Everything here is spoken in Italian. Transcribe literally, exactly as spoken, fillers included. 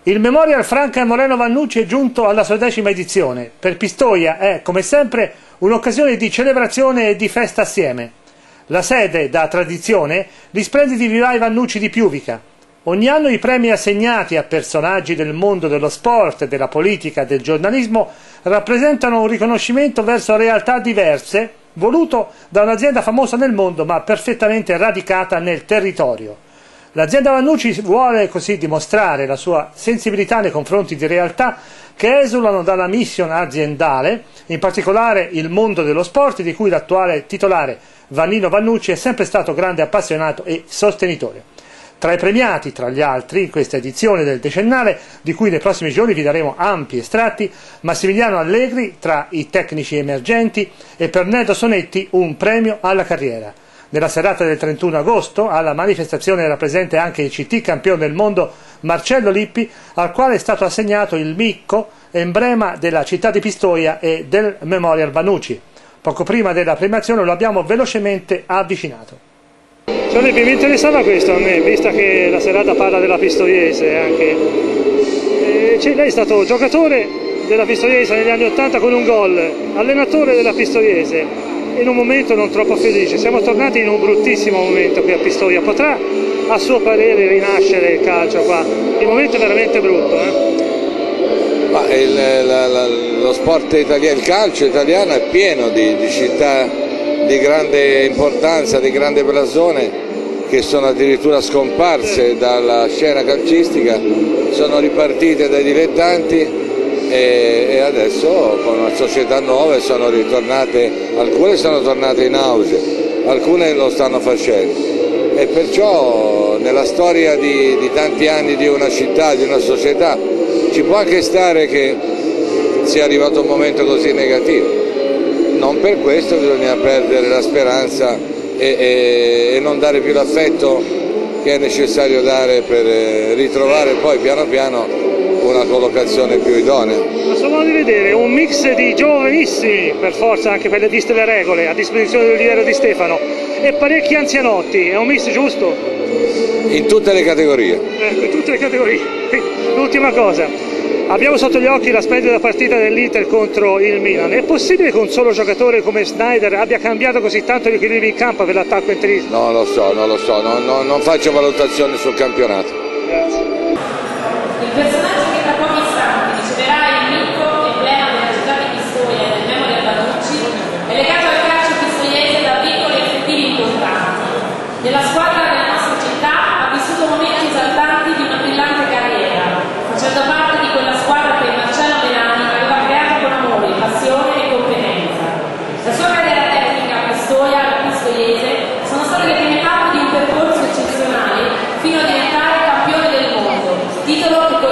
Il Memorial Franca Moreno Vannucci è giunto alla sua decima edizione. Per Pistoia è, come sempre, un'occasione di celebrazione e di festa assieme. La sede, da tradizione, gli splendidi vivai Vannucci di Piuvica. Ogni anno i premi assegnati a personaggi del mondo dello sport, della politica e del giornalismo rappresentano un riconoscimento verso realtà diverse, voluto da un'azienda famosa nel mondo ma perfettamente radicata nel territorio. L'azienda Vannucci vuole così dimostrare la sua sensibilità nei confronti di realtà che esulano dalla mission aziendale, in particolare il mondo dello sport, di cui l'attuale titolare Vannino Vannucci è sempre stato grande appassionato e sostenitore. Tra i premiati, tra gli altri, in questa edizione del decennale, di cui nei prossimi giorni vi daremo ampi estratti, Massimiliano Allegri tra i tecnici emergenti e per Nedo Sonetti un premio alla carriera. Nella serata del trentuno agosto alla manifestazione era presente anche il C T campione del mondo Marcello Lippi, al quale è stato assegnato il Micco, emblema della città di Pistoia e del Memorial Vannucci. Poco prima della premiazione lo abbiamo velocemente avvicinato. Cioè, mi interessava questo a me, vista che la serata parla della Pistoiese anche. E, cioè, lei è stato giocatore della Pistoiese negli anni ottanta con un gol, allenatore della Pistoiese, in un momento non troppo felice. Siamo tornati in un bruttissimo momento qui a Pistoia. Potrà a suo parere rinascere il calcio qua? Il momento è veramente brutto. Eh? Ma il, la, la, lo sport italiano, il calcio italiano è pieno di, di città di grande importanza, di grande blasone, che sono addirittura scomparse dalla scena calcistica, sono ripartite dai dilettanti e, e adesso con una società nuove sono ritornate, alcune sono tornate in auge, alcune lo stanno facendo e perciò nella storia di, di tanti anni di una città, di una società, ci può anche stare che sia arrivato un momento così negativo. Non per questo bisogna perdere la speranza e, e, e non dare più l'affetto che è necessario dare per ritrovare poi piano piano una collocazione più idonea. Ma solo modo di vedere un mix di giovanissimi, per forza anche per le viste le regole, a disposizione di Oliviero Di Stefano, e parecchi anzianotti, è un mix giusto? In tutte le categorie. Ecco, in tutte le categorie. L'ultima cosa. Abbiamo sotto gli occhi la splendida partita dell'Inter contro il Milan. È possibile che un solo giocatore come Sneijder abbia cambiato così tanto gli equilibri in campo per l'attacco interista? Non lo so, non lo so, non, non, non faccio valutazioni sul campionato. Grazie. Il personaggio che tra pochi istanti riceverà il Micco, emblema della città di Pistoia e del Memorial Vannucci, è legato al calcio pistoiese da piccoli effettivi importanti. Nella squadra della nostra città ha vissuto momenti esaltanti di una brillante carriera, facendo parte di quella squadra che Marcello Melani aveva creato con amore, passione e competenza. La sua carriera tecnica a Pistoia, alla Pistoiese, sono state le prime tappe di un percorso eccezionale fino a diventare campione del mondo, titolo che